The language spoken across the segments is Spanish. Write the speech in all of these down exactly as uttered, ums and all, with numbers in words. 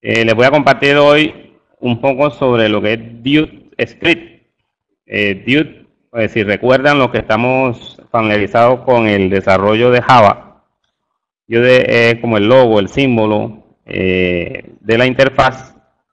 Eh, les voy a compartir hoy un poco sobre lo que es Dude Script. Eh, Dude, pues si recuerdan los que estamos familiarizados con el desarrollo de Java, Dude es como el logo, el símbolo eh, de la interfaz,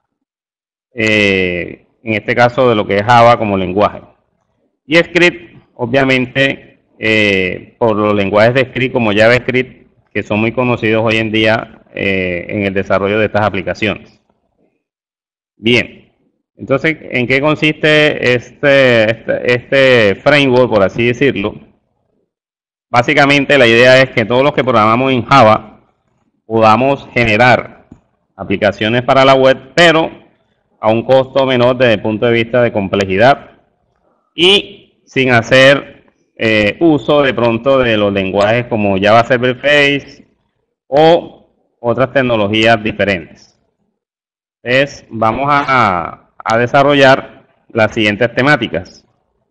eh, en este caso de lo que es Java como lenguaje. Y Script, obviamente, eh, por los lenguajes de script como JavaScript, que son muy conocidos hoy en día eh, en el desarrollo de estas aplicaciones. Bien, entonces, ¿en qué consiste este, este, este framework, por así decirlo? Básicamente la idea es que todos los que programamos en Java podamos generar aplicaciones para la web, pero a un costo menor desde el punto de vista de complejidad y sin hacer eh, uso de pronto de los lenguajes como Java Server Face o otras tecnologías diferentes. Entonces vamos a, a desarrollar las siguientes temáticas.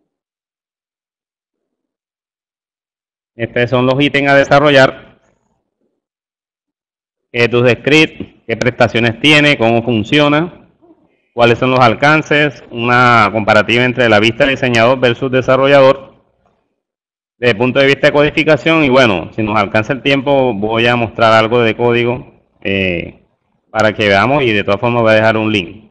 Estos son los ítems a desarrollar. ¿Qué es TudeScript? ¿Qué prestaciones tiene? ¿Cómo funciona? ¿Cuáles son los alcances? Una comparativa entre la vista del diseñador versus desarrollador. Desde el punto de vista de codificación, y bueno, si nos alcanza el tiempo, voy a mostrar algo de código eh, para que veamos, y de todas formas voy a dejar un link.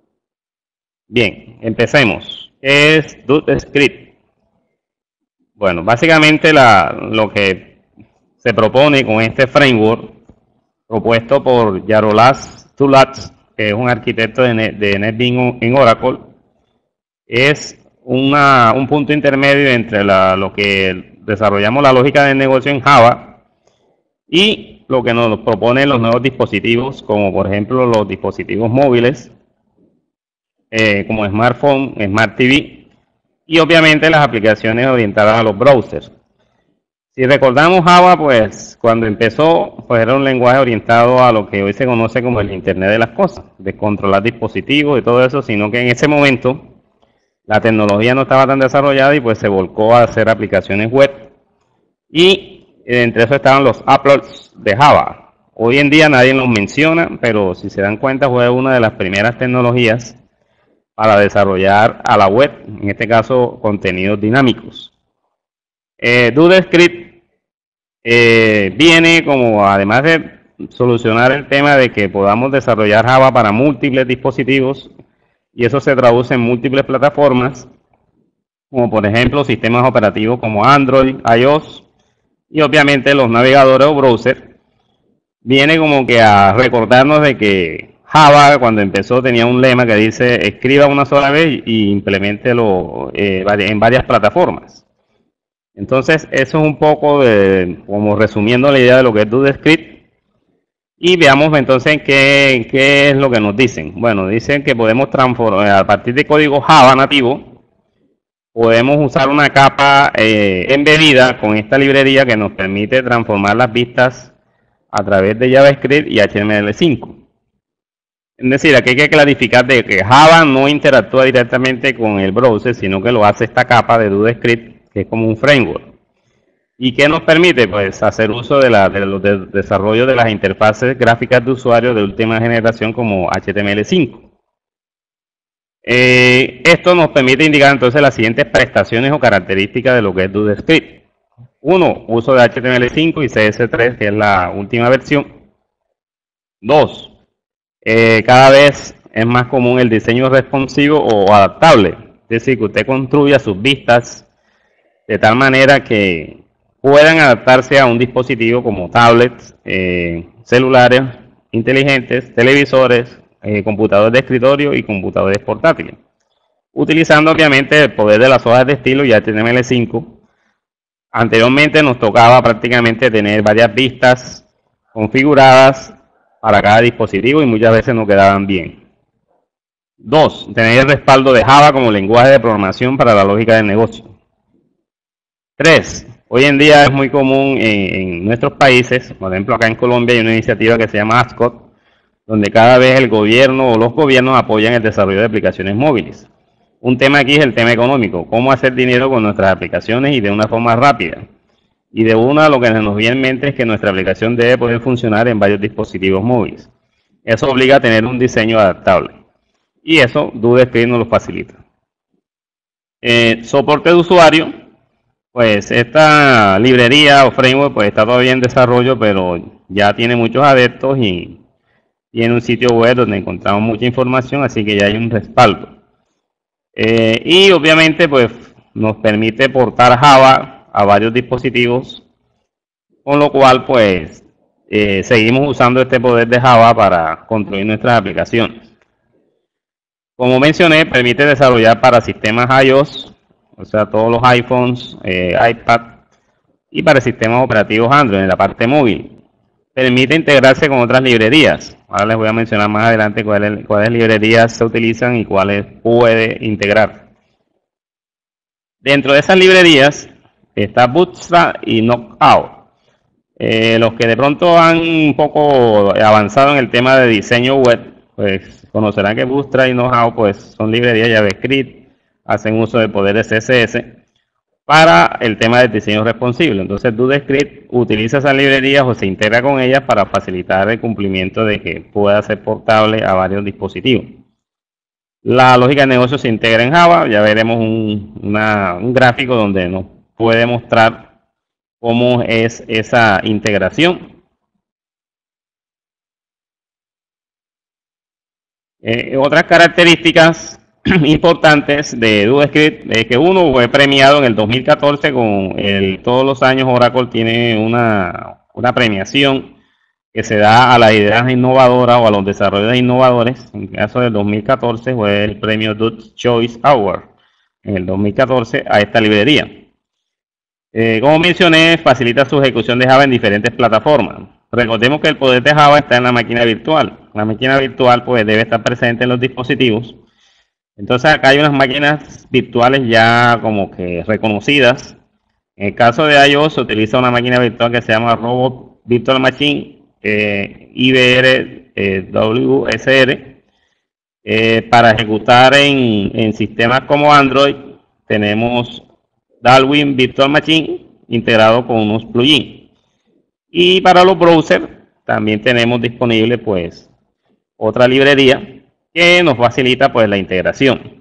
Bien, empecemos. ¿Qué es TudeScript? Bueno, básicamente la, lo que se propone con este framework, propuesto por Yaroslav Tulatz, que es un arquitecto de, Net, de NetBeans en Oracle, es una, un punto intermedio entre la, lo que desarrollamos la lógica de negocio en Java y lo que nos proponen los nuevos dispositivos, como por ejemplo los dispositivos móviles, eh, como smartphone, Smart T V, y obviamente las aplicaciones orientadas a los browsers. Si recordamos Java, pues cuando empezó, pues era un lenguaje orientado a lo que hoy se conoce como el Internet de las cosas, de controlar dispositivos y todo eso, sino que en ese momento la tecnología no estaba tan desarrollada y pues se volcó a hacer aplicaciones web. Y entre eso estaban los applets de Java. Hoy en día nadie los menciona, pero si se dan cuenta fue una de las primeras tecnologías para desarrollar a la web, en este caso contenidos dinámicos. Eh, TudeScript eh, viene como, además de solucionar el tema de que podamos desarrollar Java para múltiples dispositivos, y eso se traduce en múltiples plataformas, como por ejemplo sistemas operativos como Android, iOS, y obviamente los navegadores o browsers. Viene como que a recordarnos de que Java, cuando empezó, tenía un lema que dice: escriba una sola vez y implementelo eh, en varias plataformas. Entonces, eso es un poco de, como resumiendo la idea de lo que es TudeScript. Y veamos entonces qué, qué es lo que nos dicen. Bueno, dicen que podemos transformar, a partir de código Java nativo, podemos usar una capa eh, embebida con esta librería que nos permite transformar las vistas a través de JavaScript y H T M L cinco. Es decir, aquí hay que clarificar de que Java no interactúa directamente con el browser, sino que lo hace esta capa de TudeScript, que es como un framework. ¿Y qué nos permite? Pues hacer uso de, la, de los de desarrollo de las interfaces gráficas de usuario de última generación como H T M L cinco. Eh, esto nos permite indicar entonces las siguientes prestaciones o características de lo que es TudeScript. Uno, uso de H T M L cinco y C S tres, que es la última versión. Dos, eh, cada vez es más común el diseño responsivo o adaptable. Es decir, que usted construya sus vistas de tal manera que puedan adaptarse a un dispositivo como tablets, eh, celulares inteligentes, televisores, eh, computadores de escritorio y computadores portátiles, utilizando obviamente el poder de las hojas de estilo y H T M L cinco. Anteriormente nos tocaba prácticamente tener varias vistas configuradas para cada dispositivo y muchas veces no quedaban bien. Dos, tener el respaldo de Java como lenguaje de programación para la lógica del negocio. Tres, hoy en día es muy común en, en nuestros países, por ejemplo acá en Colombia hay una iniciativa que se llama ASCOT, donde cada vez el gobierno o los gobiernos apoyan el desarrollo de aplicaciones móviles. Un tema aquí es el tema económico, cómo hacer dinero con nuestras aplicaciones y de una forma rápida. Y de una, lo que nos viene en mente es que nuestra aplicación debe poder funcionar en varios dispositivos móviles. Eso obliga a tener un diseño adaptable. Y eso DoodleScript nos lo facilita. Eh, soporte de usuario. Pues esta librería o framework pues está todavía en desarrollo, pero ya tiene muchos adeptos y tiene un sitio web donde encontramos mucha información, así que ya hay un respaldo. Eh, y obviamente pues nos permite portar Java a varios dispositivos, con lo cual pues eh, seguimos usando este poder de Java para construir nuestras aplicaciones. Como mencioné, permite desarrollar para sistemas iOS, o sea, todos los iPhones, eh, iPad, y para sistemas operativos Android en la parte móvil. Permite integrarse con otras librerías. Ahora les voy a mencionar más adelante cuáles, cuáles librerías se utilizan y cuáles puede integrar. Dentro de esas librerías está Bootstrap y Knockout. Eh, los que de pronto han un poco avanzado en el tema de diseño web, pues conocerán que Bootstrap y Knockout pues, son librerías JavaScript, hacen uso de poderes C S S para el tema del diseño responsivo. Entonces DoodleScript utiliza esas librerías o se integra con ellas para facilitar el cumplimiento de que pueda ser portable a varios dispositivos. La lógica de negocio se integra en Java. Ya veremos un, una, un gráfico donde nos puede mostrar cómo es esa integración. Eh, otras características importantes de DoodleScript es que uno fue premiado en el dos mil catorce con el, todos los años Oracle tiene una, una premiación que se da a las ideas innovadoras o a los desarrolladores innovadores. En el caso del dos mil catorce fue el premio Dude's Choice Award en el dos mil catorce a esta librería. Eh, como mencioné, facilita su ejecución de Java en diferentes plataformas. Recordemos que el poder de Java está en la máquina virtual. La máquina virtual pues debe estar presente en los dispositivos. Entonces acá hay unas máquinas virtuales ya como que reconocidas. En el caso de iOS se utiliza una máquina virtual que se llama Robot Virtual Machine, eh, I B R eh, W S R. Eh, para ejecutar en, en sistemas como Android tenemos Darwin Virtual Machine integrado con unos plugins. Y para los browsers también tenemos disponible pues otra librería que nos facilita pues la integración.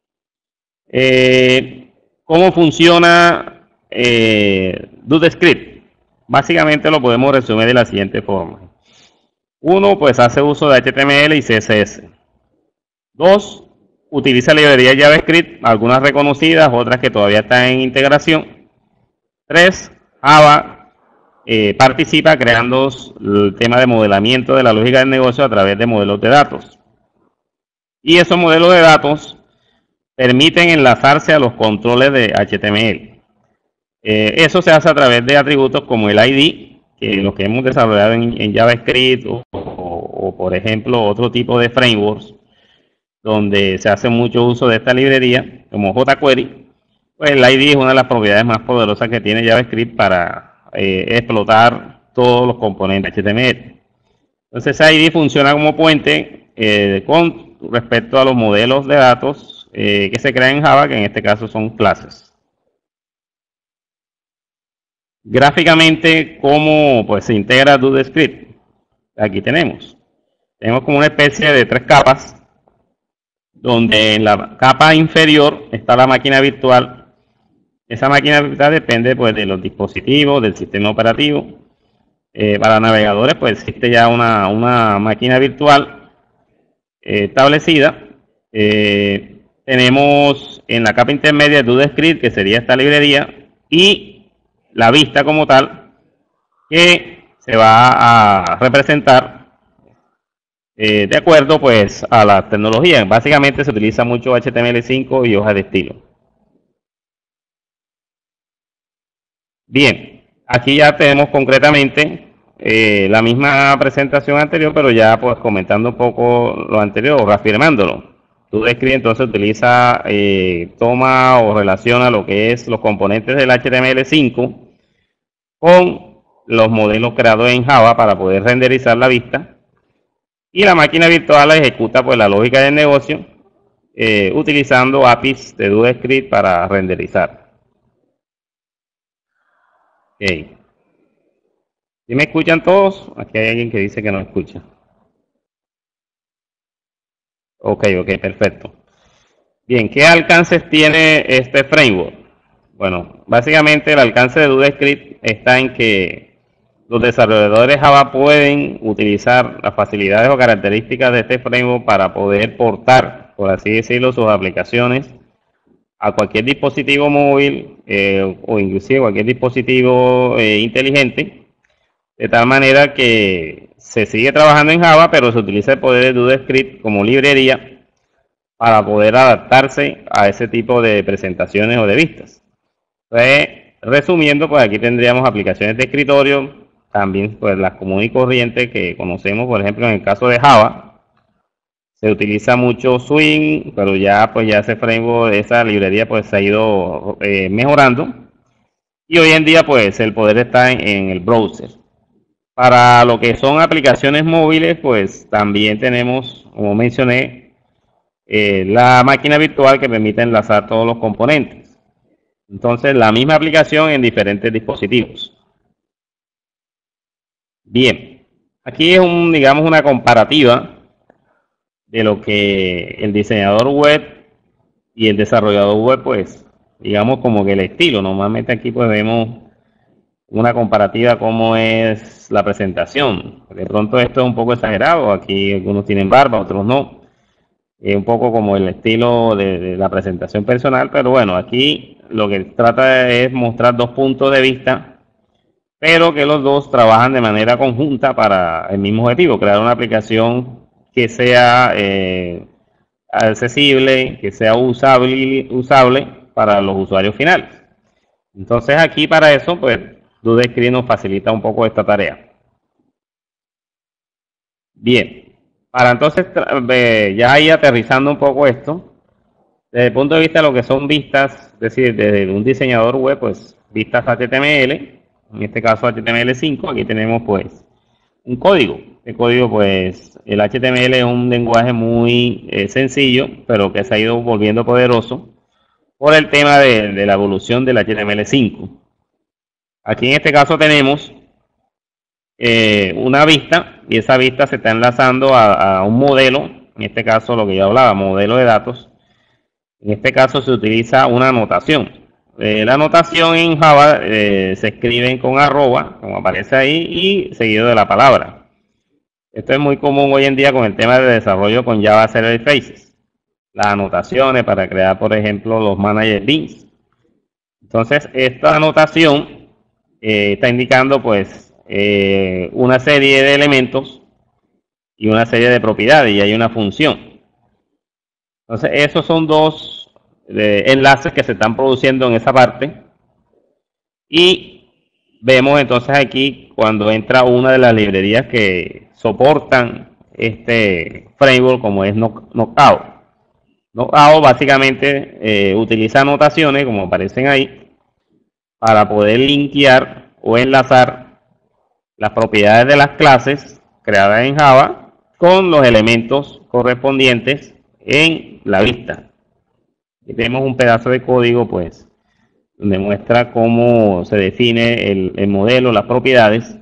Eh, ¿Cómo funciona eh, DoodleScript? Básicamente lo podemos resumir de la siguiente forma. Uno, pues hace uso de H T M L y C S S. Dos, utiliza librerías JavaScript, algunas reconocidas, otras que todavía están en integración. Tres, Java eh, participa creando el tema de modelamiento de la lógica del negocio a través de modelos de datos. Y esos modelos de datos permiten enlazarse a los controles de H T M L. Eh, eso se hace a través de atributos como el I D, que los que hemos desarrollado en, en JavaScript o, o, o, por ejemplo, otro tipo de frameworks donde se hace mucho uso de esta librería, como jQuery. Pues el I D es una de las propiedades más poderosas que tiene JavaScript para eh, explotar todos los componentes H T M L. Entonces I D funciona como puente eh, con respecto a los modelos de datos eh, que se crean en Java, que en este caso son clases. Gráficamente, ¿cómo pues, se integra DoodleScript? Aquí tenemos. Tenemos como una especie de tres capas, donde en la capa inferior está la máquina virtual. Esa máquina virtual depende pues, de los dispositivos, del sistema operativo. Eh, para navegadores pues existe ya una, una máquina virtual eh, establecida. Eh, tenemos en la capa intermedia DoodleScript, que sería esta librería, y la vista como tal, que se va a representar Eh, de acuerdo pues a la tecnología. Básicamente se utiliza mucho H T M L cinco y hojas de estilo. Bien, aquí ya tenemos concretamente eh, la misma presentación anterior, pero ya pues comentando un poco lo anterior o reafirmándolo. DoodleScript entonces utiliza, eh, toma o relaciona lo que es los componentes del H T M L cinco con los modelos creados en Java para poder renderizar la vista. Y la máquina virtual ejecuta pues la lógica del negocio eh, utilizando A P Is de DoodleScript para renderizar. Okay. ¿Sí me escuchan todos? Aquí hay alguien que dice que no escucha. Ok, ok, perfecto. Bien, ¿qué alcances tiene este framework? Bueno, básicamente el alcance de DudeScript está en que los desarrolladores Java pueden utilizar las facilidades o características de este framework para poder portar, por así decirlo, sus aplicaciones a cualquier dispositivo móvil eh, o inclusive cualquier dispositivo eh, inteligente, de tal manera que se sigue trabajando en Java, pero se utiliza el poder de DudeScript como librería para poder adaptarse a ese tipo de presentaciones o de vistas. Entonces, resumiendo, pues aquí tendríamos aplicaciones de escritorio, también pues las comunes y corrientes que conocemos, por ejemplo, en el caso de Java, se utiliza mucho Swing, pero ya pues ya ese framework, esa librería pues se ha ido eh, mejorando, y hoy en día pues el poder está en, en el browser. Para lo que son aplicaciones móviles, pues también tenemos, como mencioné, eh, la máquina virtual que permite enlazar todos los componentes. Entonces, la misma aplicación en diferentes dispositivos. Bien, aquí es un, digamos, una comparativa de lo que el diseñador web y el desarrollador web, pues, digamos como que el estilo. Normalmente aquí pues vemos una comparativa cómo es la presentación. De pronto esto es un poco exagerado, aquí algunos tienen barba, otros no. Es un poco como el estilo de, de la presentación personal, pero bueno, aquí lo que trata es mostrar dos puntos de vista, pero que los dos trabajan de manera conjunta para el mismo objetivo, crear una aplicación que sea eh, accesible, que sea usable, usable para los usuarios finales. Entonces aquí para eso, pues DudeScript nos facilita un poco esta tarea. Bien, para entonces eh, ya ahí aterrizando un poco esto, desde el punto de vista de lo que son vistas, es decir, desde un diseñador web, pues vistas H T M L, en este caso H T M L cinco, aquí tenemos pues un código. El código, pues el H T M L es un lenguaje muy eh, sencillo, pero que se ha ido volviendo poderoso por el tema de, de la evolución del H T M L cinco. Aquí en este caso tenemos eh, una vista, y esa vista se está enlazando a, a un modelo, en este caso lo que yo hablaba, modelo de datos. En este caso se utiliza una notación. Eh, la notación en Java eh, se escribe con arroba, como aparece ahí, y seguido de la palabra. Esto es muy común hoy en día con el tema de desarrollo con Java Server Faces. Las anotaciones para crear, por ejemplo, los manager beans. Entonces, esta anotación eh, está indicando, pues, eh, una serie de elementos y una serie de propiedades, y hay una función. Entonces, esos son dos eh, enlaces que se están produciendo en esa parte. Y vemos entonces aquí cuando entra una de las librerías que soportan este framework, como es Knockout. Knockout básicamente eh, utiliza anotaciones, como aparecen ahí, para poder linkear o enlazar las propiedades de las clases creadas en Java con los elementos correspondientes en la vista. Aquí tenemos un pedazo de código, pues, donde muestra cómo se define el, el modelo, las propiedades.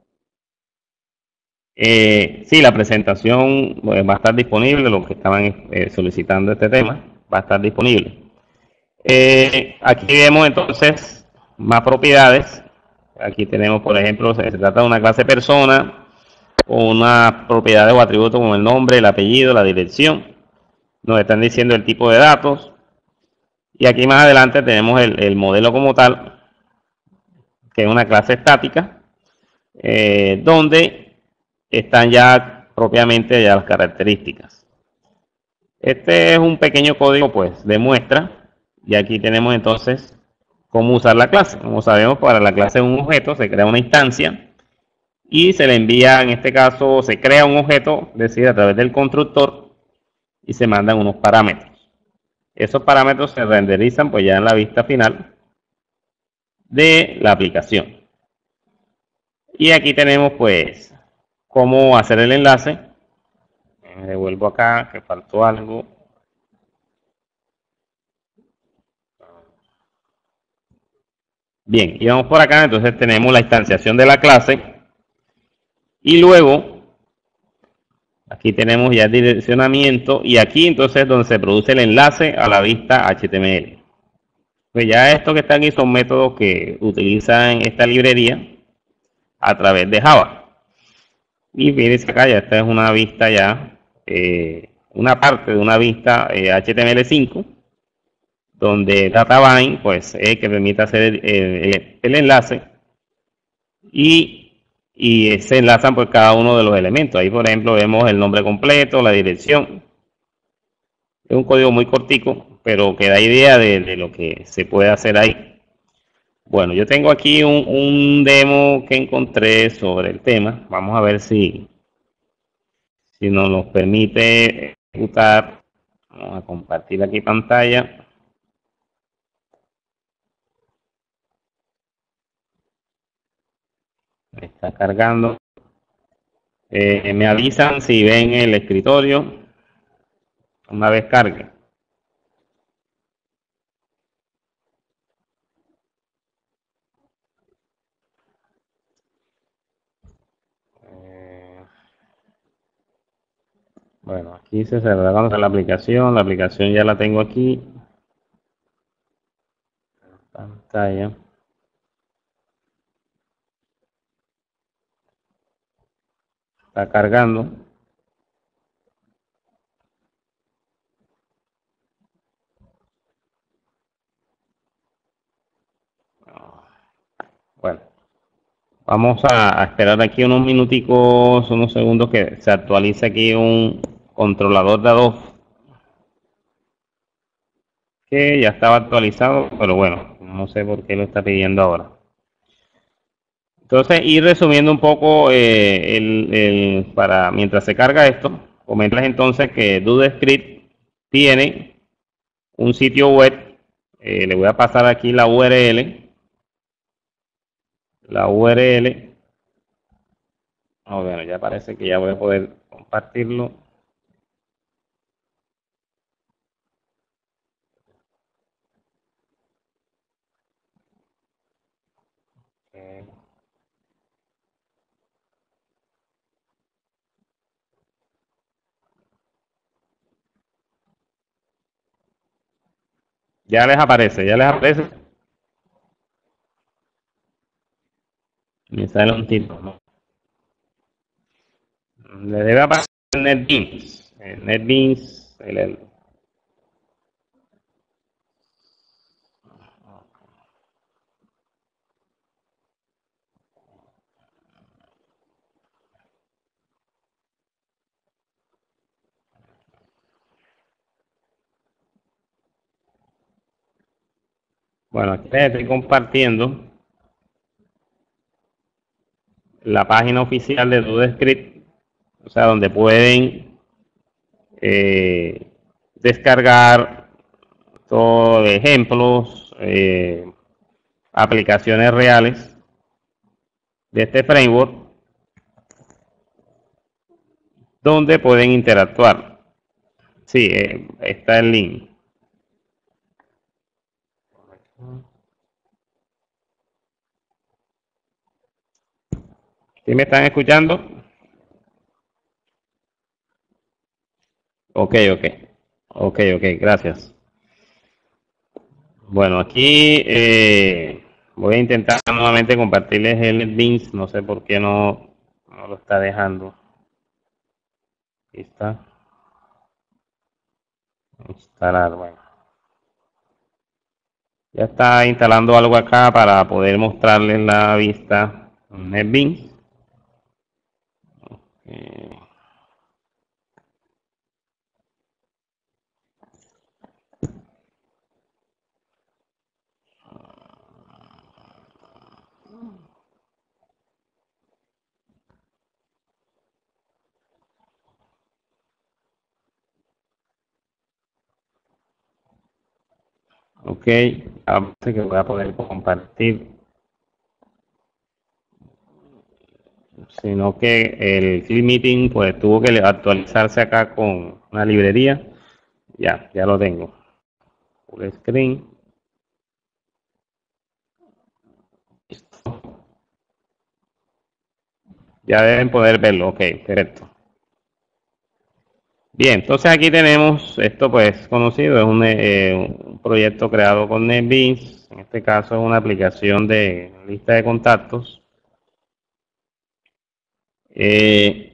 Eh, sí, la presentación pues, va a estar disponible, los que estaban eh, solicitando este tema, va a estar disponible. Eh, aquí vemos entonces más propiedades. Aquí tenemos, por ejemplo, se, se trata de una clase persona, con unas propiedades o atributos como el nombre, el apellido, la dirección. Nos están diciendo el tipo de datos. Y aquí más adelante tenemos el, el modelo como tal, que es una clase estática, eh, donde están ya propiamente ya las características. Este es un pequeño código pues de muestra, y aquí tenemos entonces cómo usar la clase. Como sabemos, para la clase de un objeto se crea una instancia y se le envía, en este caso se crea un objeto, es decir, a través del constructor, y se mandan unos parámetros. Esos parámetros se renderizan pues ya en la vista final de la aplicación. Y aquí tenemos pues cómo hacer el enlace. Me devuelvo acá, que faltó algo. Bien, y vamos por acá, entonces tenemos la instanciación de la clase. Y luego Aquí tenemos ya el direccionamiento y aquí entonces es donde se produce el enlace a la vista H T M L. Pues ya esto que está aquí son métodos que utilizan esta librería a través de Java. Y fíjense acá, ya esta es una vista ya, eh, una parte de una vista eh, H T M L cinco, donde DataBind pues es que permite hacer el, el, el enlace y, y se enlazan pues cada uno de los elementos. Ahí por ejemplo vemos el nombre completo, la dirección. Es un código muy cortico, pero que da idea de, de lo que se puede hacer ahí. Bueno, yo tengo aquí un, un demo que encontré sobre el tema. Vamos a ver si, si nos lo permite ejecutar. Vamos a compartir aquí pantalla. Me está cargando. Eh, me avisan si ven el escritorio una vez cargue. Eh, bueno, aquí se cerrará la aplicación. La aplicación ya la tengo aquí. Pantalla. Está cargando. Bueno, vamos a, a esperar aquí unos minuticos, unos segundos que se actualice aquí un controlador de Adobe que ya estaba actualizado, pero bueno, no sé por qué lo está pidiendo ahora. Entonces, ir resumiendo un poco eh, el, el- para mientras se carga esto, comentarles entonces que DudeScript tiene un sitio web. Eh, le voy a pasar aquí la U R L. La U R L. Oh, bueno, ya parece que ya voy a poder compartirlo. Eh, Ya les aparece, ya les aparece. Me sale un título, ¿no? Le debe aparecer NetBeans. Eh, NetBeans. El, el- bueno, aquí les estoy compartiendo la página oficial de DudeScript, o sea, donde pueden eh, descargar todos ejemplos, eh, aplicaciones reales de este framework, donde pueden interactuar. Sí, eh, está el link. ¿Sí me están escuchando? Ok, ok. Ok, ok, gracias. Bueno, aquí eh, voy a intentar nuevamente compartirles el NetBeans. No sé por qué no, no lo está dejando. Aquí está. Instalar, bueno. Ya está instalando algo acá para poder mostrarles la vista NetBeans. Eh, ok, ahora sí que voy a poder compartir. Sino que el Clip Meeting pues tuvo que actualizarse acá con una librería. Ya, ya lo tengo. Full screen. Ya deben poder verlo. Ok, perfecto. Bien, entonces aquí tenemos, esto pues conocido, es un, eh, un proyecto creado con NetBeans, en este caso es una aplicación de lista de contactos. Eh,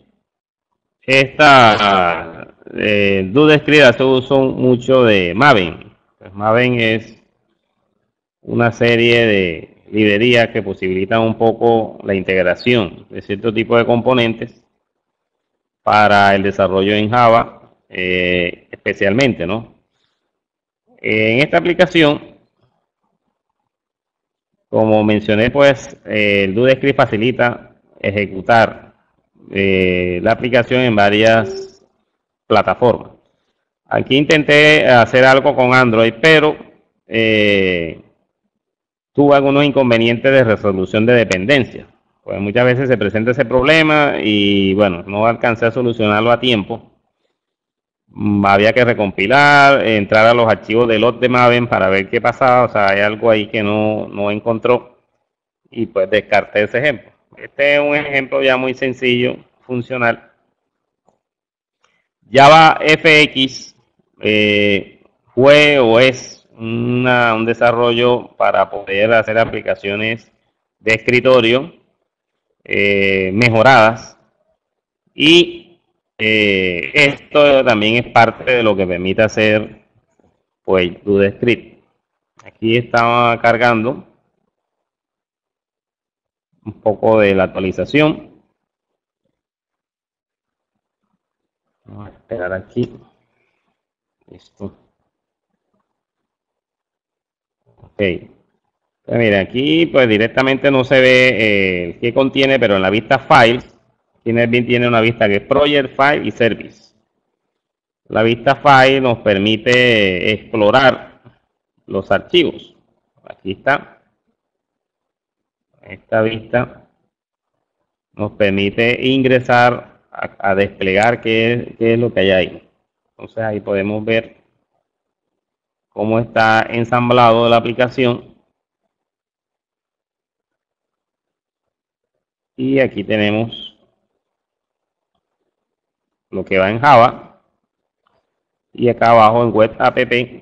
esta eh, DoDescript hace uso mucho de Maven. Pues Maven es una serie de librerías que posibilitan un poco la integración de cierto tipo de componentes para el desarrollo en Java, eh, especialmente, ¿no? En esta aplicación, como mencioné, pues eh, el DoDescript facilita ejecutar eh, la aplicación en varias plataformas. Aquí intenté hacer algo con Android, pero eh, tuve algunos inconvenientes de resolución de dependencia. Pues muchas veces se presenta ese problema y bueno, no alcancé a solucionarlo a tiempo. Mm, Había que recompilar, entrar a los archivos de lot de Maven para ver qué pasaba, o sea, hay algo ahí que no, no encontró y pues descarté ese ejemplo. Este es un ejemplo ya muy sencillo, funcional. JavaFX eh, fue o es una, un desarrollo para poder hacer aplicaciones de escritorio eh, mejoradas y eh, esto también es parte de lo que permite hacer pues DoDescript. Aquí estaba cargando un poco de la actualización. Vamos a esperar aquí. Listo. Ok. Pues mira, aquí pues directamente no se ve eh, qué contiene, pero en la vista Files, tiene, tiene una vista que es Project, File y Service. La vista File nos permite explorar los archivos. Aquí está. Esta vista nos permite ingresar a, a desplegar qué, qué es lo que hay ahí. Entonces ahí podemos ver cómo está ensamblado la aplicación. Y aquí tenemos lo que va en Java. Y acá abajo en Web App,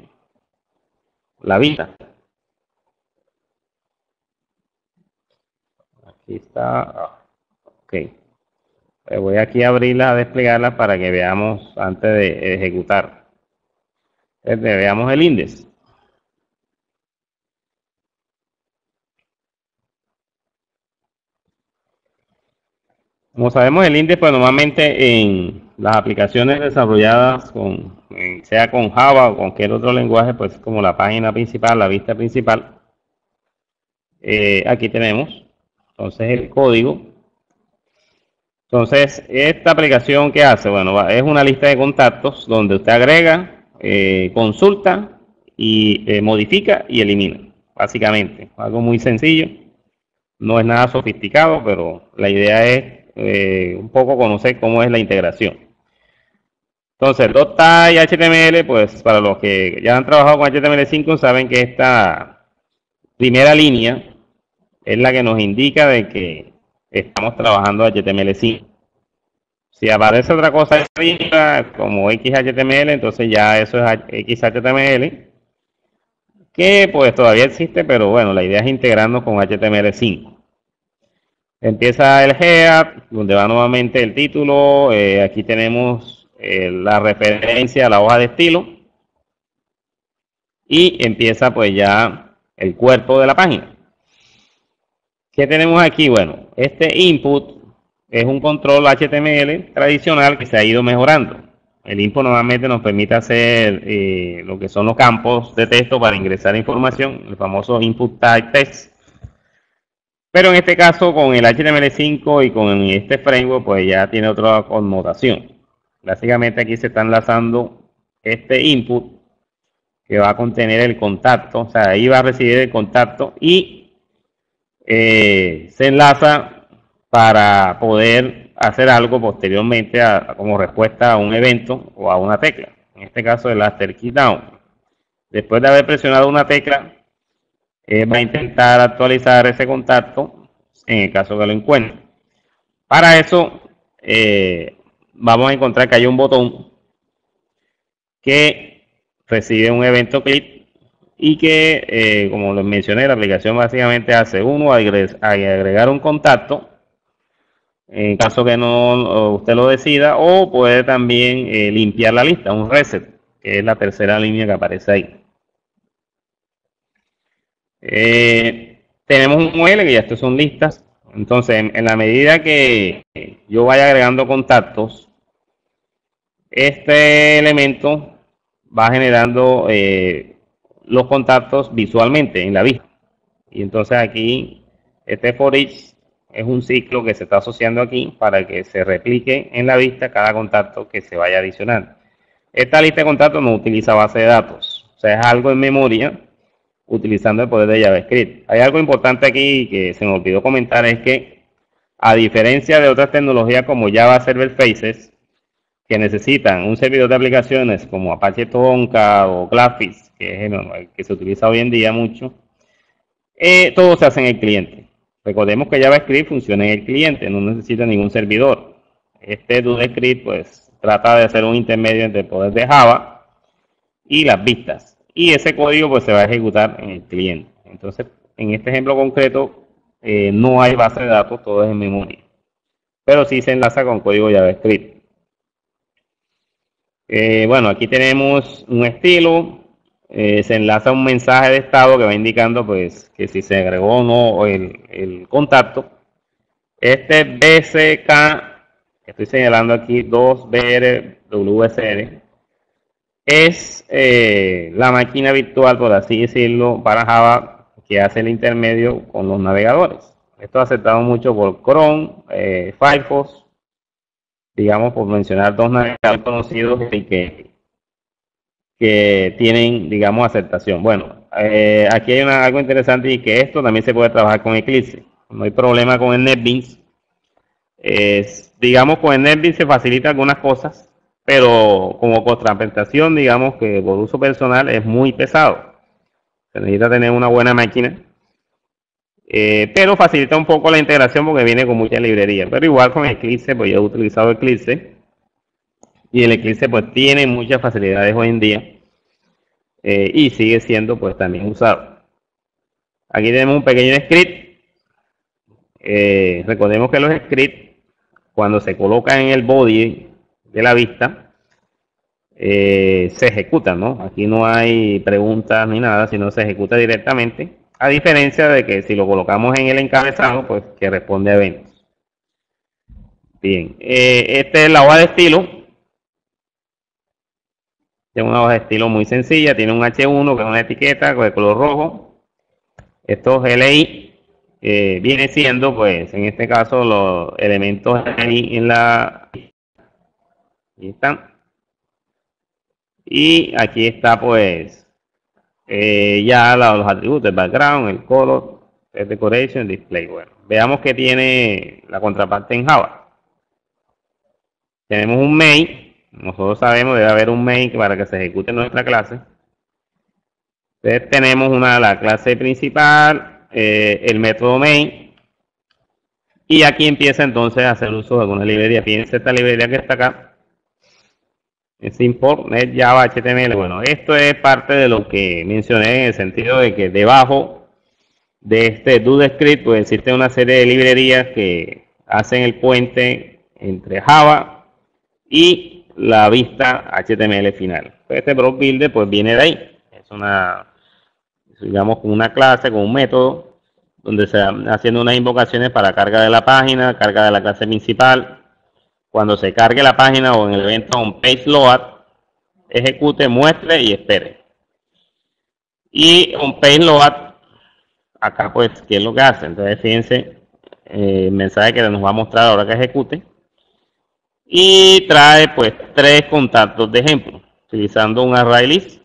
la vista. Aquí está. Ok. Pues voy aquí a abrirla, a desplegarla para que veamos antes de ejecutar. Entonces, veamos el índice. Como sabemos, el índice, pues normalmente en las aplicaciones desarrolladas, con, sea con Java o con cualquier otro lenguaje, pues como la página principal, la vista principal. Eh, aquí tenemos, entonces, el código. Entonces, esta aplicación, ¿qué hace? Bueno, es una lista de contactos donde usted agrega, eh, consulta y eh, modifica y elimina, básicamente. Algo muy sencillo, no es nada sofisticado, pero la idea es eh, un poco conocer cómo es la integración. Entonces, .tai H T M L, pues para los que ya han trabajado con H T M L cinco saben que esta primera línea es la que nos indica de que estamos trabajando H T M L cinco. Si aparece otra cosa arriba, como X H T M L, entonces ya eso es X H T M L, que pues todavía existe, pero bueno, la idea es integrarnos con H T M L cinco. Empieza el head, donde va nuevamente el título. Eh, aquí tenemos eh, la referencia a la hoja de estilo. Y empieza pues ya el cuerpo de la página. ¿Qué tenemos aquí? Bueno, este input es un control H T M L tradicional que se ha ido mejorando. El input normalmente nos permite hacer eh, lo que son los campos de texto para ingresar información, el famoso input type text. Pero en este caso, con el H T M L cinco y con este framework, pues ya tiene otra connotación. Básicamente aquí se está enlazando este input que va a contener el contacto, o sea, ahí va a recibir el contacto y eh, se enlaza para poder hacer algo posteriormente a, a, como respuesta a un evento o a una tecla. En este caso, el after key down. Después de haber presionado una tecla, Eh, va a intentar actualizar ese contacto en el caso que lo encuentre. Para eso eh, vamos a encontrar que hay un botón que recibe un evento click y que, eh, como les mencioné, la aplicación básicamente hace uno, agregar, agregar un contacto, en caso que no usted lo decida, o puede también eh, limpiar la lista, un reset, que es la tercera línea que aparece ahí. Eh, tenemos un mueble que ya estos son listas. Entonces, en, en la medida que yo vaya agregando contactos, este elemento va generando eh, los contactos visualmente en la vista. Y entonces aquí, este for each es un ciclo que se está asociando aquí para que se replique en la vista cada contacto que se vaya adicionando. Esta lista de contactos no utiliza base de datos, o sea, es algo en memoria utilizando el poder de JavaScript. Hay algo importante aquí que se me olvidó comentar, es que a diferencia de otras tecnologías como Java Server Faces, que necesitan un servidor de aplicaciones como Apache Tonka o Glassfish, que es el que se utiliza hoy en día mucho, eh, todo se hace en el cliente. Recordemos que JavaScript funciona en el cliente, no necesita ningún servidor. Este DudeScript pues trata de hacer un intermedio entre el poder de Java y las vistas. Y ese código pues se va a ejecutar en el cliente. Entonces, en este ejemplo concreto, eh, no hay base de datos, todo es en memoria. Pero sí se enlaza con código JavaScript. Eh, bueno, aquí tenemos un estilo. Eh, se enlaza un mensaje de estado que va indicando pues que si se agregó o no el, el contacto. Este B C K, que estoy señalando aquí, dos B R W S R, es eh, la máquina virtual, por así decirlo, para Java, que hace el intermedio con los navegadores. Esto es aceptado mucho por Chrome, eh, Firefox, digamos, por mencionar dos navegadores conocidos y que, que tienen, digamos, aceptación. Bueno, eh, aquí hay una, algo interesante, y que esto también se puede trabajar con Eclipse. No hay problema con el NetBeans. Es, digamos, con el NetBeans se facilita algunas cosas, pero como contraprestación, digamos que por uso personal es muy pesado. Se necesita tener una buena máquina, eh, pero facilita un poco la integración porque viene con mucha librería. Pero igual con Eclipse, pues yo he utilizado Eclipse, y el Eclipse pues tiene muchas facilidades hoy en día, eh, y sigue siendo pues también usado. Aquí tenemos un pequeño script. Eh, recordemos que los scripts, cuando se colocan en el body de la vista, eh, se ejecutan, ¿no? Aquí no hay preguntas ni nada, sino se ejecuta directamente, a diferencia de que si lo colocamos en el encabezado, pues que responde a eventos. Bien, eh, esta es la hoja de estilo. Es una hoja de estilo muy sencilla, tiene un H uno que es una etiqueta con el color rojo. Estos L I eh, viene siendo, pues, en este caso, los elementos ahí en la... Ahí están. Y aquí está, pues, eh, ya la, los atributos, el background, el color, el decoration, el display. Bueno, veamos que tiene la contraparte en Java. Tenemos un main. Nosotros sabemos debe haber un main para que se ejecute nuestra clase. Entonces tenemos una la clase principal, eh, el método main. Y aquí empieza entonces a hacer uso de alguna librería. Fíjense esta librería que está acá. Es import net java H T M L. Bueno, esto es parte de lo que mencioné, en el sentido de que debajo de este DudeScript pues existe una serie de librerías que hacen el puente entre Java y la vista H T M L final. Pues este Broad Builder pues viene de ahí. Es una, digamos, una clase con un método donde se van haciendo unas invocaciones para carga de la página, carga de la clase principal. Cuando se cargue la página o en el evento on page load, ejecute, muestre y espere. Y on page load, acá pues, ¿qué es lo que hace? Entonces fíjense, eh, el mensaje que nos va a mostrar ahora que ejecute. Y trae pues tres contactos de ejemplo, utilizando un array list.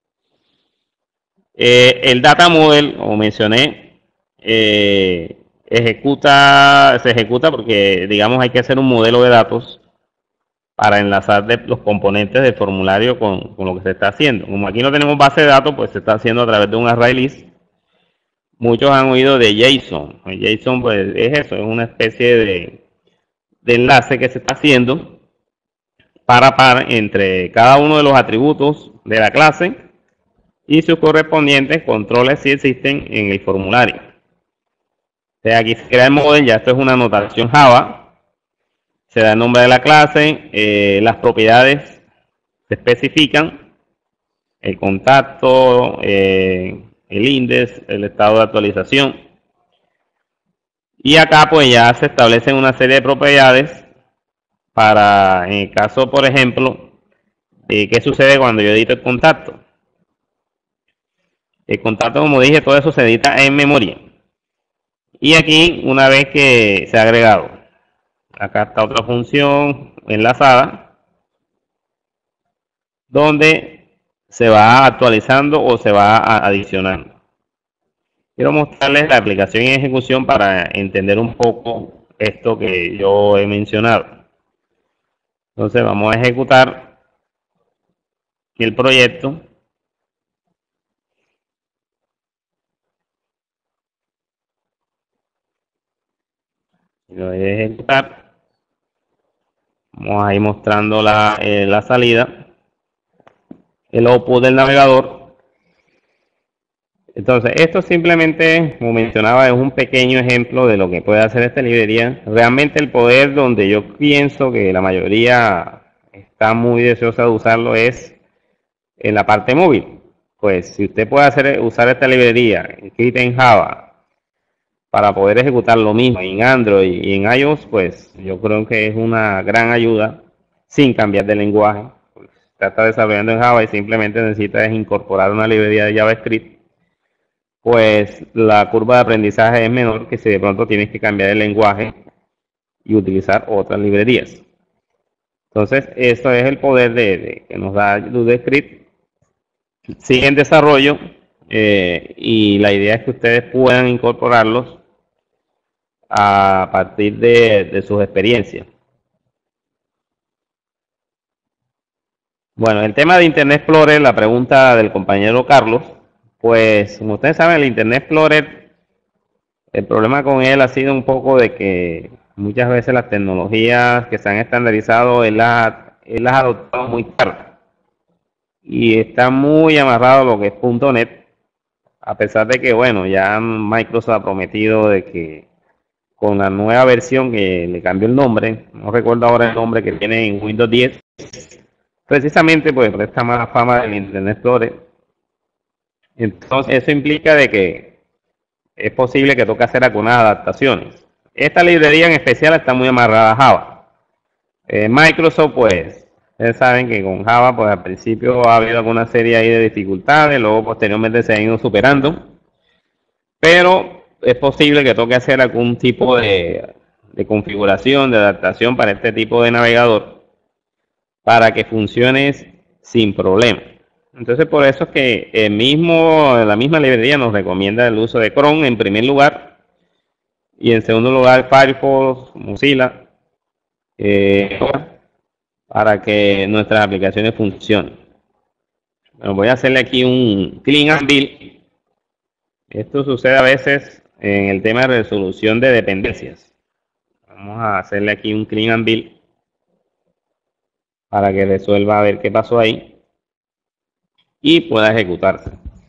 Eh, el data model, como mencioné, eh, ejecuta, se ejecuta porque, digamos, hay que hacer un modelo de datos para enlazar de los componentes del formulario con, con lo que se está haciendo. Como aquí no tenemos base de datos, pues se está haciendo a través de un array list. Muchos han oído de JSON. El JSON pues es eso, es una especie de, de enlace que se está haciendo, par a par entre cada uno de los atributos de la clase y sus correspondientes controles si existen en el formulario. O sea, aquí se crea el model, ya esto es una notación Java, se da el nombre de la clase, eh, las propiedades se especifican, el contacto, eh, el índice, el estado de actualización, y acá pues ya se establecen una serie de propiedades para, en el caso por ejemplo, eh, ¿qué sucede cuando yo edito el contacto? El contacto, como dije, todo eso se edita en memoria. Y aquí, una vez que se ha agregado, acá está otra función enlazada, donde se va actualizando o se va adicionando. Quiero mostrarles la aplicación en ejecución para entender un poco esto que yo he mencionado. Entonces vamos a ejecutar el proyecto. Lo voy a ejecutar. Vamos a ir mostrando la, eh, la salida, el output del navegador. Entonces, esto simplemente, como mencionaba, es un pequeño ejemplo de lo que puede hacer esta librería. Realmente el poder donde yo pienso que la mayoría está muy deseosa de usarlo es en la parte móvil. Pues si usted puede hacer, usar esta librería escrita en Java para poder ejecutar lo mismo en Android y en iOS, pues yo creo que es una gran ayuda sin cambiar de lenguaje. Pues, usted está desarrollando en Java y simplemente necesita incorporar una librería de JavaScript, pues la curva de aprendizaje es menor que si de pronto tienes que cambiar el lenguaje y utilizar otras librerías. Entonces, eso es el poder de, de que nos da DoDescript. Sigue en desarrollo eh, y la idea es que ustedes puedan incorporarlos a partir de, de sus experiencias. Bueno, el tema de Internet Explorer, la pregunta del compañero Carlos, pues como ustedes saben, el Internet Explorer, el problema con él ha sido un poco de que muchas veces las tecnologías que se han estandarizado, él las, él las ha adoptado muy tarde. Y está muy amarrado a lo que es punto net, a pesar de que, bueno, ya Microsoft ha prometido de que con la nueva versión que le cambió el nombre, no recuerdo ahora el nombre que tiene en Windows diez, precisamente pues presta más fama del Internet Explorer. Entonces eso implica de que es posible que toque hacer algunas adaptaciones. Esta librería en especial está muy amarrada a Java. Eh, Microsoft pues, ustedes saben que con Java pues al principio ha habido alguna serie ahí de dificultades, luego posteriormente se han ido superando, pero es posible que toque hacer algún tipo de, de configuración, de adaptación para este tipo de navegador para que funcione sin problema. Entonces por eso es que el mismo, la misma librería nos recomienda el uso de Chrome en primer lugar y en segundo lugar Firefox, Mozilla, eh, para que nuestras aplicaciones funcionen. Bueno, voy a hacerle aquí un clean and build. Esto sucede a veces en el tema de resolución de dependencias. Vamos a hacerle aquí un clean and build para que resuelva a ver qué pasó ahí y pueda ejecutarse.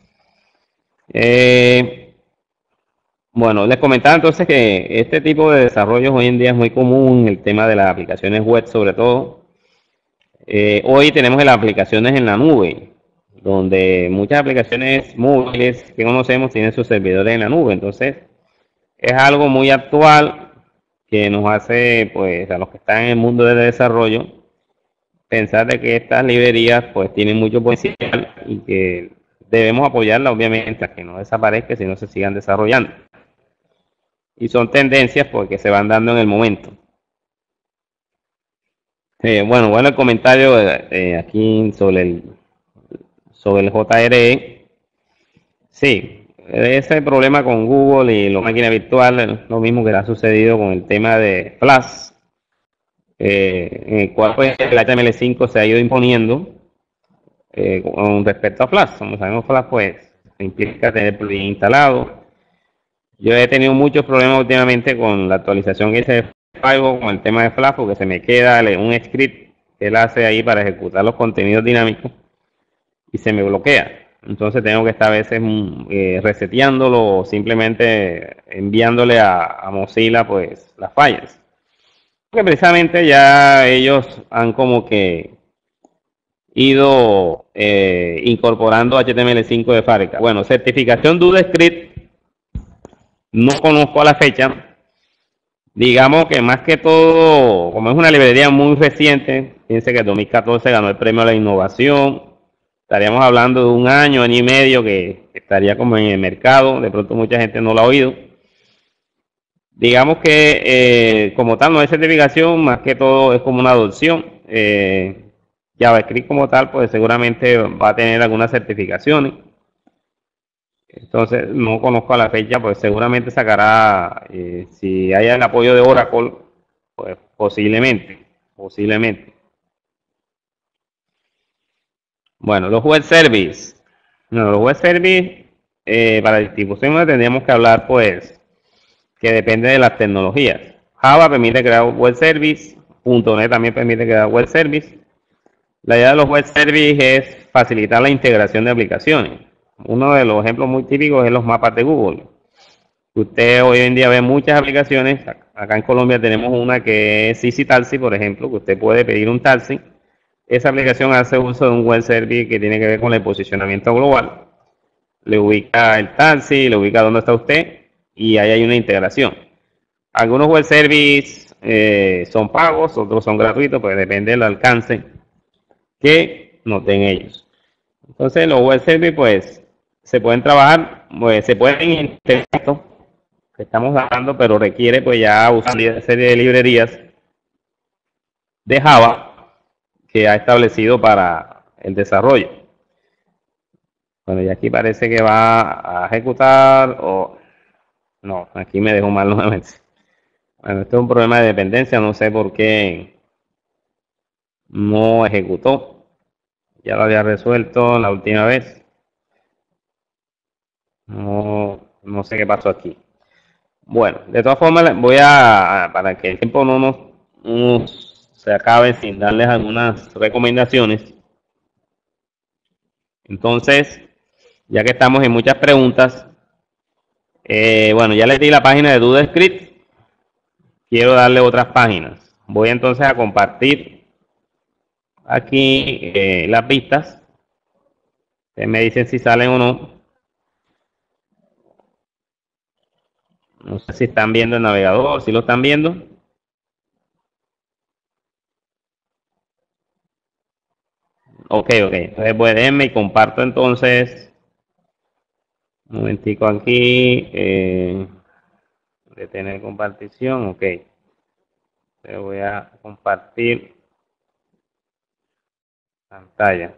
Eh, bueno, les comentaba entonces que este tipo de desarrollos hoy en día es muy común, el tema de las aplicaciones web sobre todo. Eh, hoy tenemos las aplicaciones en la nube, donde muchas aplicaciones móviles que conocemos tienen sus servidores en la nube. Entonces, es algo muy actual que nos hace, pues, a los que están en el mundo del desarrollo, pensar de que estas librerías, pues, tienen mucho potencial y que debemos apoyarlas, obviamente, a que no desaparezca, sino se sigan desarrollando. Y son tendencias, pues, que se van dando en el momento. Eh, bueno, bueno, el comentario eh, aquí sobre el sobre el J R E. Sí, ese problema con Google y la máquina virtual es lo mismo que ha sucedido con el tema de Flash, eh, en el cual pues, el H T M L cinco se ha ido imponiendo eh, con respecto a Flash. Como sabemos, Flash pues implica tener plugin instalado. Yo he tenido muchos problemas últimamente con la actualización que hice de Firefox con el tema de Flash, porque se me queda un script que él hace ahí para ejecutar los contenidos dinámicos y se me bloquea. Entonces tengo que estar a veces eh, reseteándolo o simplemente enviándole a, a Mozilla pues las fallas. Porque precisamente ya ellos han como que ido eh, incorporando H T M L cinco de fábrica. Bueno, certificación DudeScript no conozco a la fecha. Digamos que más que todo, como es una librería muy reciente, fíjense que en dos mil catorce ganó el premio a la innovación. Estaríamos hablando de un año, año y medio que estaría como en el mercado. De pronto mucha gente no lo ha oído. Digamos que eh, como tal no hay certificación, más que todo es como una adopción. Eh, JavaScript como tal, pues seguramente va a tener algunas certificaciones. Entonces no conozco a la fecha, pues seguramente sacará, eh, si hay el apoyo de Oracle, pues posiblemente, posiblemente. Bueno, los web service. No, los web service eh, para distribución tendríamos que hablar pues que depende de las tecnologías. Java permite crear web service, punto net también permite crear web service. La idea de los web service es facilitar la integración de aplicaciones. Uno de los ejemplos muy típicos es los mapas de Google. Usted hoy en día ve muchas aplicaciones. Acá en Colombia tenemos una que es Easy Taxi, por ejemplo, que usted puede pedir un taxi. Esa aplicación hace uso de un web service que tiene que ver con el posicionamiento global. Le ubica el taxi, le ubica dónde está usted y ahí hay una integración. Algunos web service eh, son pagos, otros son gratuitos, pues depende del alcance que noten ellos. Entonces los web service pues se pueden trabajar, pues se pueden integrar que estamos dando, pero requiere pues ya usar una serie de librerías de Java que ha establecido para el desarrollo. Bueno, y aquí parece que va a ejecutar o no, aquí me dejó mal nuevamente. Bueno, esto es un problema de dependencia, no sé por qué no ejecutó. Ya lo había resuelto la última vez. No, no sé qué pasó aquí. Bueno, de todas formas voy a, para que el tiempo no nos, nos se acabe sin darles algunas recomendaciones. Entonces, ya que estamos en muchas preguntas, eh, bueno, ya les di la página de DudeScript. Quiero darle otras páginas. Voy entonces a compartir aquí eh, las vistas. Ustedes me dicen si salen o no. No sé si están viendo el navegador, si lo están viendo. Ok, ok. Entonces voy a déjenme y comparto entonces. Un momentico aquí. Eh, detener compartición. Ok. Te voy a compartir pantalla.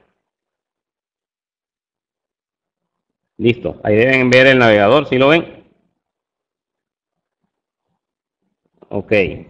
Listo. Ahí deben ver el navegador. ¿Sí lo ven? Ok.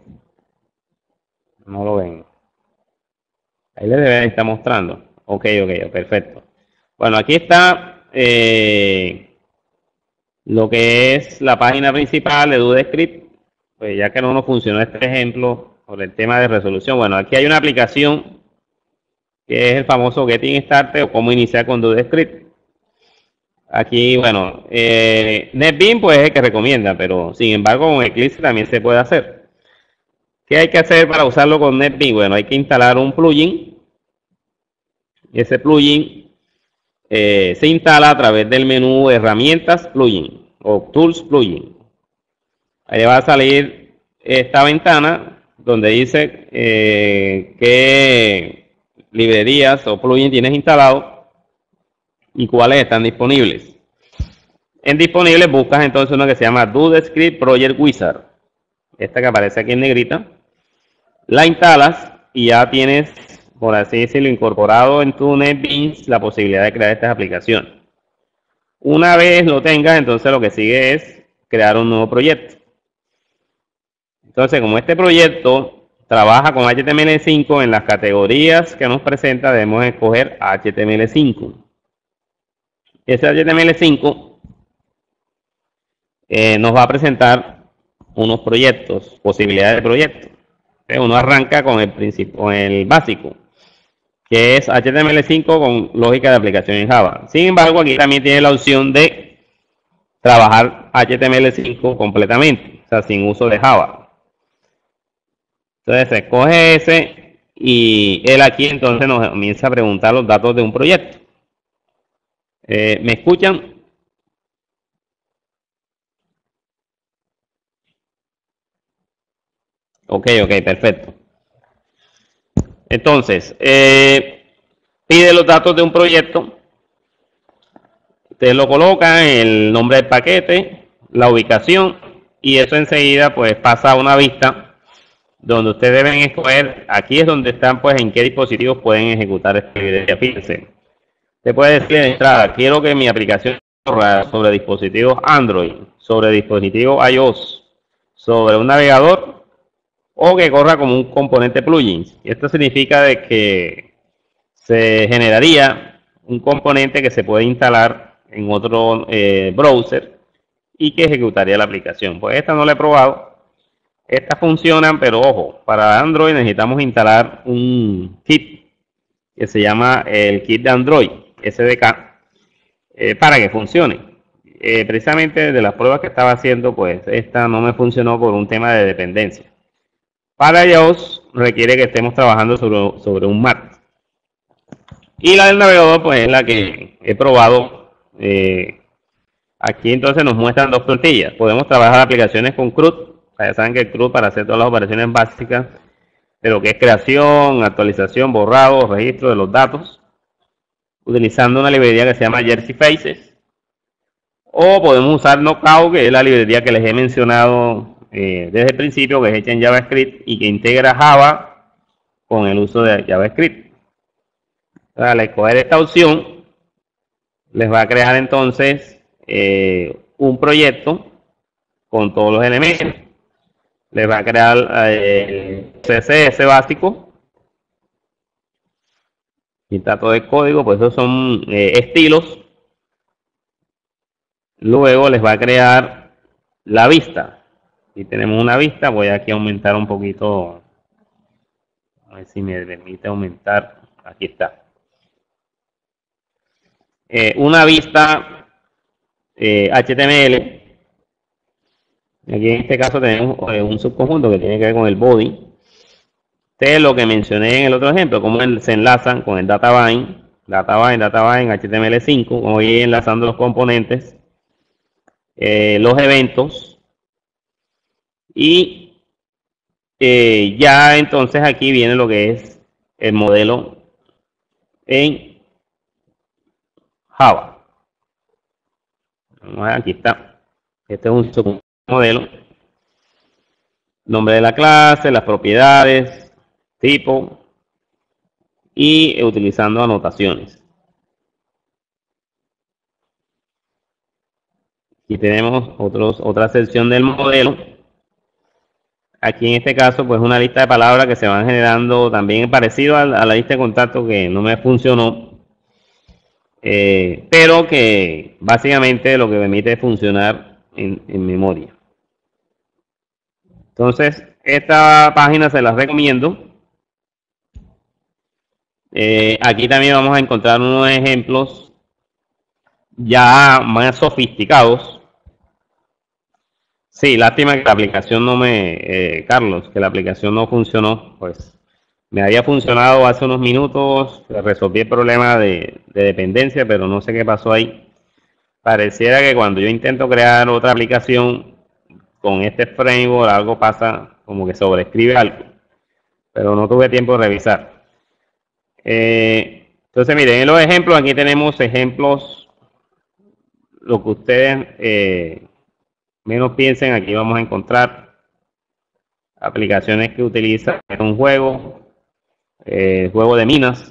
No lo ven. Ahí les debe estar mostrando. Ok, ok, perfecto. Bueno, aquí está eh, lo que es la página principal de DudeScript. Pues ya que no nos funcionó este ejemplo por el tema de resolución. Bueno, aquí hay una aplicación que es el famoso Getting Started o cómo iniciar con DudeScript. Aquí, bueno, eh, NetBeans pues es el que recomienda, pero sin embargo con Eclipse también se puede hacer. ¿Qué hay que hacer para usarlo con NetBeans? Bueno, hay que instalar un plugin. Ese plugin eh, se instala a través del menú Herramientas Plugin o Tools Plugin. Ahí va a salir esta ventana donde dice eh, qué librerías o plugins tienes instalado y cuáles están disponibles. En disponibles buscas entonces uno que se llama DudeScript Project Wizard. Esta que aparece aquí en negrita. La instalas y ya tienes, por así decirlo, incorporado en tu NetBeans la posibilidad de crear estas aplicaciones. Una vez lo tengas, entonces lo que sigue es crear un nuevo proyecto. Entonces, como este proyecto trabaja con H T M L cinco, en las categorías que nos presenta debemos escoger H T M L cinco. Ese H T M L cinco eh, nos va a presentar unos proyectos, posibilidades de proyectos. Uno arranca con el principio, con el básico, que es H T M L cinco con lógica de aplicación en Java. Sin embargo, aquí también tiene la opción de trabajar H T M L cinco completamente, o sea, sin uso de Java. Entonces se escoge ese y él aquí entonces nos comienza a preguntar los datos de un proyecto. Eh, ¿Me escuchan? Ok, ok, perfecto. Entonces, eh, pide los datos de un proyecto. Usted lo coloca, el nombre del paquete, la ubicación, y eso enseguida pues pasa a una vista donde ustedes deben escoger. Aquí es donde están pues en qué dispositivos pueden ejecutar esta librería. Fíjense, usted puede decir de entrada, quiero que mi aplicación corra sobre dispositivos Android, sobre dispositivos iOS, sobre un navegador, o que corra como un componente plugins. Esto significa de que se generaría un componente que se puede instalar en otro eh, browser y que ejecutaría la aplicación. Pues esta no la he probado. Estas funcionan, pero ojo, para Android necesitamos instalar un kit que se llama el kit de Android, S D K, eh, para que funcione. Eh, precisamente de las pruebas que estaba haciendo, pues esta no me funcionó por un tema de dependencia. Para iOS requiere que estemos trabajando sobre, sobre un Mac. Y la del navegador, pues es la que he probado. Eh, aquí entonces nos muestran dos plantillas. Podemos trabajar aplicaciones con C R U D. O sea, ya saben que el C R U D para hacer todas las operaciones básicas de lo que es creación, actualización, borrado, registro de los datos, utilizando una librería que se llama Jersey Faces. O podemos usar Knockout, que es la librería que les he mencionado eh, desde el principio, que es hecha en JavaScript y que integra Java con el uso de JavaScript. Al escoger esta opción, les va a crear entonces eh, un proyecto con todos los elementos. Les va a crear eh, el C S S básico y datos de código, pues esos son eh, estilos. Luego les va a crear la vista. Si tenemos una vista, voy aquí a aumentar un poquito, a ver si me permite aumentar. Aquí está. Eh, una vista eh, H T M L. Aquí en este caso tenemos eh, un subconjunto que tiene que ver con el body. Este es lo que mencioné en el otro ejemplo, cómo se enlazan con el DataBind, DataBind, DataBind, H T M L cinco, como voy enlazando los componentes, eh, los eventos, y eh, ya entonces aquí viene lo que es el modelo en Java. Aquí está. Este es un submodelo. Nombre de la clase, las propiedades, tipo y utilizando anotaciones. Aquí tenemos otros, otra sección del modelo. Aquí en este caso, pues una lista de palabras que se van generando también parecido a, a la lista de contactos que no me funcionó. Eh, pero que básicamente lo que permite es funcionar en, en memoria. Entonces, esta página se las recomiendo. Eh, aquí también vamos a encontrar unos ejemplos ya más sofisticados. Sí, lástima que la aplicación no me, eh, Carlos, que la aplicación no funcionó. Pues me había funcionado hace unos minutos, resolví el problema de, de dependencia, pero no sé qué pasó ahí. Pareciera que cuando yo intento crear otra aplicación con este framework, algo pasa, como que sobreescribe algo, pero no tuve tiempo de revisar. Eh, entonces, miren, en los ejemplos, aquí tenemos ejemplos, lo que ustedes eh, menos piensen, aquí vamos a encontrar aplicaciones que utilizan un juego, eh, juego de minas.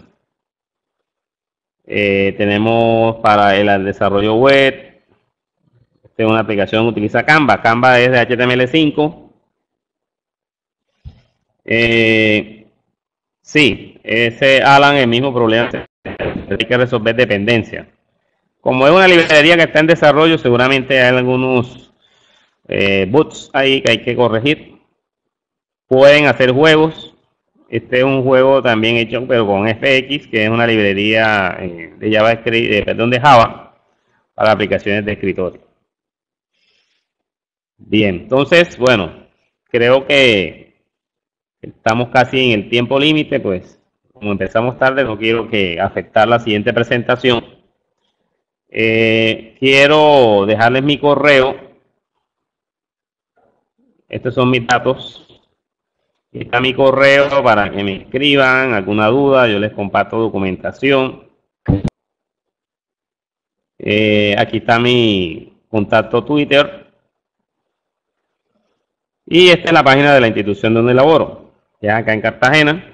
Eh, tenemos para el desarrollo web, esta es una aplicación que utiliza Canva. Canva es de H T M L cinco. Eh, sí, ese Alan, el mismo problema, hay que resolver dependencia. Como es una librería que está en desarrollo, seguramente hay algunos eh, bugs ahí que hay que corregir. pueden hacer juegos. Este es un juego también hecho pero con F X, que es una librería eh, de JavaScript, de, perdón, de Java para aplicaciones de escritorio. Bien, entonces, bueno, creo que estamos casi en el tiempo límite, pues como empezamos tarde no quiero que afectar la siguiente presentación. Eh, quiero dejarles mi correo. Estos son mis datos. Aquí está mi correo para que me escriban alguna duda, yo les comparto documentación. Eh, aquí está mi contacto Twitter. Y esta es la página de la institución donde laboro, ya acá en Cartagena.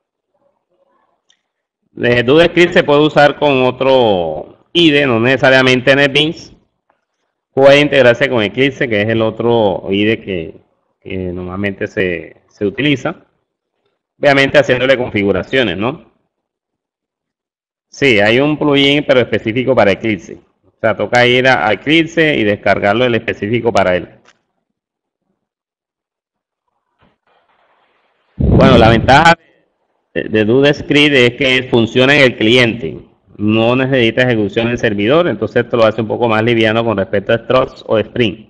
Eh, DoodleScript se puede usar con otro I D E, no necesariamente NetBeans. Puede integrarse con Eclipse, que es el otro I D E que, que normalmente se, se utiliza. Obviamente haciéndole configuraciones, ¿no? Sí, hay un plugin pero específico para Eclipse. O sea, toca ir a Eclipse y descargarlo el específico para él. Bueno, la ventaja de, de DoodleScript es que funciona en el cliente. No necesita ejecución en el servidor, entonces esto lo hace un poco más liviano con respecto a Struts o Spring.